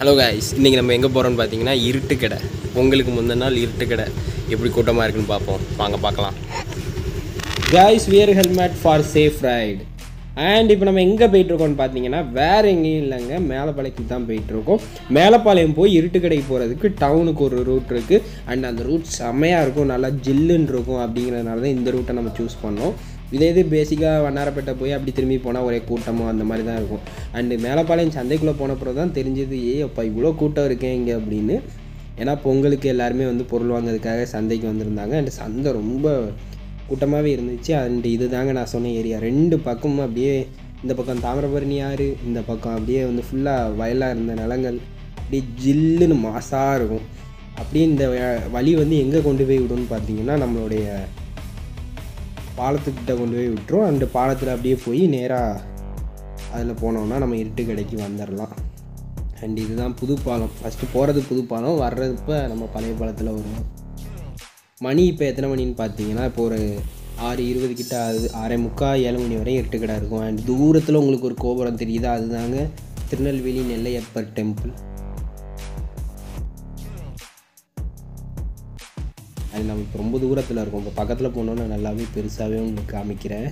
Hello guys, இன்றைக்கி நம்ம எங்கே போகிறோம்னு பார்த்தீங்கன்னா இருட்டு கடை. உங்களுக்கு முந்தின நாள் இருட்டு கடை எப்படி கூட்டமாக இருக்குன்னு பார்ப்போம். வாங்க பார்க்கலாம். Guys, wear helmet for safe ride. And இப்போ நம்ம எங்கே போயிட்டுருக்கோம்னு பார்த்தீங்கன்னா வேறு எங்கேயும் இல்லைங்க, மேலப்பாளையத்துக்கு தான் போயிட்டுருக்கோம். மேலப்பாளையம் போய் இருட்டு கடைக்கு போகிறதுக்கு டவுனுக்கு ஒரு ரூட் இருக்குது. அண்ட் அந்த ரூட் செம்மையாக இருக்கும், நல்லா ஜில்லுன்னு இருக்கும். அப்படிங்கிறதுனால தான் இந்த ரூட்டை நம்ம சூஸ் பண்ணோம். இது பேசிக்காக வண்ணாரப்பேட்டை போய் அப்படி திரும்பி போனால் ஒரே கூட்டமோ அந்த மாதிரி தான் இருக்கும். அண்டு மேலப்பாளையம் சந்தைக்குள்ளே போனப்புறம் தான் தெரிஞ்சது, அப்போ இவ்வளோ கூட்டம் இருக்கேன் இங்கே அப்படின்னு. ஏன்னா பொங்கலுக்கு எல்லாருமே பொருள் வாங்கிறதுக்காக சந்தைக்கு வந்திருந்தாங்க. அண்டு சந்தை ரொம்ப கூட்டமாகவே இருந்துச்சு. அண்டு இது தாங்க நான் சொன்ன ஏரியா. ரெண்டு பக்கமும் அப்படியே, இந்த பக்கம் தாமிரபரணி ஆறு, இந்த பக்கம் அப்படியே ஃபுல்லாக வயலாக இருந்த நிலங்கள், அப்படியே ஜில்லுன்னு மாசாக இருக்கும். அப்படியே இந்த வழி எங்கே கொண்டு போய் விடுன்னு பார்த்தீங்கன்னா நம்மளுடைய பாலத்துக்கிட்ட கொண்டு போய் விட்டுரும். அந்த பாலத்தில் அப்படியே போய் நேராக அதில் போனோம்னா நம்ம இருட்டு கடைக்கு வந்துடலாம். அண்ட் இதுதான் புது பாலம். ஃபஸ்ட்டு போகிறது புது பாலம், வர்றதுப்போ நம்ம பழைய பாலத்தில் வருவோம். மணி இப்போ எத்தனை மணின்னு பார்த்தீங்கன்னா இப்போ ஒரு 6:20 கிட்ட ஆகுது. 6:45 7 மணி வரையும் இருட்டு கடை இருக்கும். அண்ட் தூரத்தில் உங்களுக்கு ஒரு கோபுரம் தெரியுதா, அதுதாங்க திருநெல்வேலி நெல்லையப்பர் டெம்பிள். அது நம்ம இப்போ ரொம்ப தூரத்தில் இருக்கும். இப்போ பக்கத்தில் போனோன்னா நல்லாவே பெருசாகவே உங்களுக்கு காமிக்கிறேன்.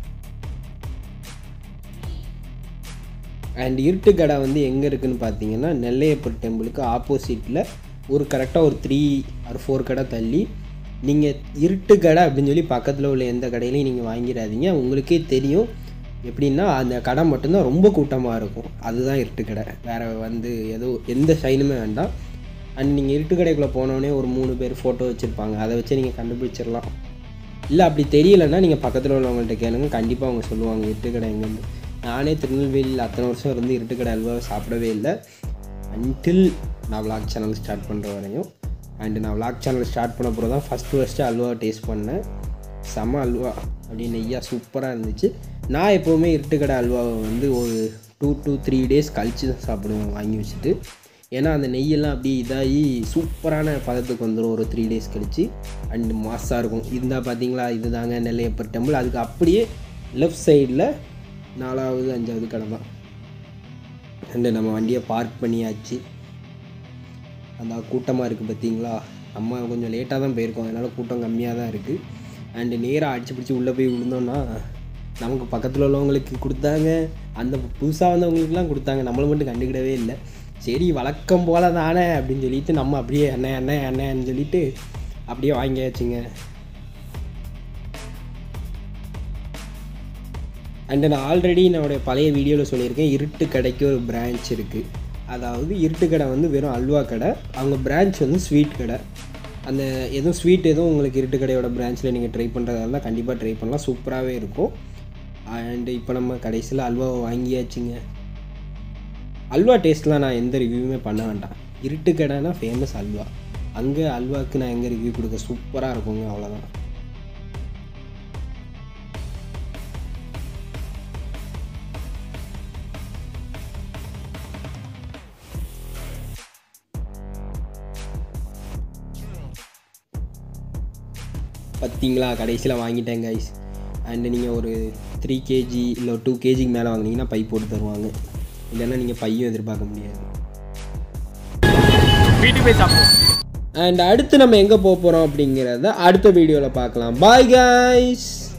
அண்ட் இருட்டு கடை எங்கே இருக்குதுன்னு பார்த்தீங்கன்னா நெல்லையப்பர் டெம்பிளுக்கு ஆப்போசிட்டில் ஒரு கரெக்டாக ஒரு 3 or 4 கடை தள்ளி. நீங்கள் இருட்டு கடை அப்படின்னு சொல்லி பக்கத்தில் உள்ள எந்த கடையிலையும் நீங்கள் வாங்கிடாதீங்க. உங்களுக்கே தெரியும் எப்படின்னா அந்த கடை மட்டும்தான் ரொம்ப கூட்டமாக இருக்கும். அதுதான் இருட்டு கடை. வேறு ஏதோ எந்த சைனுமே வேண்டாம். அண்ட் நீங்கள் இருட்டு கடைக்குள்ளே போனோடனே ஒரு 3 பேர் ஃபோட்டோ வச்சுருப்பாங்க, அதை வச்சு நீங்கள் கண்டுபிடிச்சிடலாம். இல்லை அப்படி தெரியலைன்னா நீங்கள் பக்கத்தில் உள்ளவங்கள்ட்ட கேளுங்க, கண்டிப்பாக அவங்க சொல்லுவாங்க இருட்டு கடை எங்கேருந்து. நானே திருநெல்வேலியில் அத்தனை வருஷம் இருந்து இருட்டு கடை அல்வாவை சாப்பிடவே இல்லை, அன்டில் நான் விளாக் சேனல் ஸ்டார்ட் பண்ணுற வரையும். அண்டு நான் விளாக் சேனல் ஸ்டார்ட் பண்ண அப்புறம் தான் ஃபஸ்ட்டு அல்வாவை டேஸ்ட் பண்ணேன். செம்ம அல்வா, அப்படி நெய்யாக சூப்பராக இருந்துச்சு. நான் எப்போவுமே இருட்டு கடை அல்வாவை ஒரு 2 to 3 days கழித்து தான் சாப்பிடுவேன் வாங்கி வச்சுட்டு. ஏன்னா அந்த நெய்யெல்லாம் அப்படியே இதாகி சூப்பரான பதத்துக்கு வந்துடும் ஒரு 3 days கழித்து. அண்டு மாசாக இருக்கும். இருந்தால் பார்த்தீங்களா, இது தாங்க நெல்லையப்பர் டெம்பிள். அதுக்கு அப்படியே லெஃப்ட் சைடில் 4வது 5வது கடை தான். அண்டு நம்ம வண்டியை பார்க் பண்ணியாச்சு. அந்த கூட்டமாக இருக்குது பார்த்தீங்களா. நம்ம கொஞ்சம் லேட்டாக தான் போயிருக்கோம், அதனால் கூட்டம் கம்மியாக தான் இருக்குது. அண்டு நேராக அடிச்சு பிடிச்சி உள்ளே போய் விழுந்தோன்னா நமக்கு பக்கத்தில் உள்ளவங்களுக்கு கொடுத்தாங்க, அந்த புதுசாக வந்தவங்களுக்குலாம் கொடுத்தாங்க, நம்மளை மட்டும் கண்டுக்கிடவே இல்லை. சரி வழக்கம் போல் தானே அப்படின்னு சொல்லிட்டு நம்ம அப்படியே அண்ணன்னு சொல்லிட்டு அப்படியே வாங்கியாச்சுங்க. அண்டு நான் ஆல்ரெடி என்னோடய பழைய வீடியோவில் சொல்லியிருக்கேன், இருட்டு கடைக்கு ஒரு பிரான்ச் இருக்குது. அதாவது இருட்டு கடை வெறும் அல்வா கடை, அவங்க பிரான்ச் ஸ்வீட் கடை. அந்த எதுவும் ஸ்வீட் எதுவும் உங்களுக்கு இருட்டு கடையோட பிரான்ச்சில் நீங்கள் ட்ரை பண்ணுறதா இருந்தால் கண்டிப்பாக ட்ரை பண்ணலாம், சூப்பராகவே இருக்கும். அண்டு இப்போ நம்ம கடைசியில் அல்வாவை வாங்கியாச்சுங்க. அல்வா டேஸ்ட்லாம் நான் எந்த ரிவ்யூவுமே பண்ண வேண்டாம். இருட்டு கடைனா ஃபேமஸ் அல்வா, அங்கே அல்வாவுக்கு நான் எங்கே ரிவ்யூ கொடுக்க, சூப்பராக இருக்குங்க, அவ்வளோதான். பார்த்தீங்களா, கடைசியில் வாங்கிட்டேன் கைஸ். அண்டு நீங்கள் ஒரு 3 kg இல்லை 2 kgக்கு மேலே வாங்கினீங்கன்னா பை போட்டு தருவாங்க, இல்லைன்னா நீங்கள் பையும் எதிர்பார்க்க முடியாது. வீட்டுக்கு போய் சாப்பிடுவோம். அண்ட் அடுத்து நம்ம எங்கே போக போகிறோம் அப்படிங்கிறத அடுத்த வீடியோவில் பார்க்கலாம். Bye guys.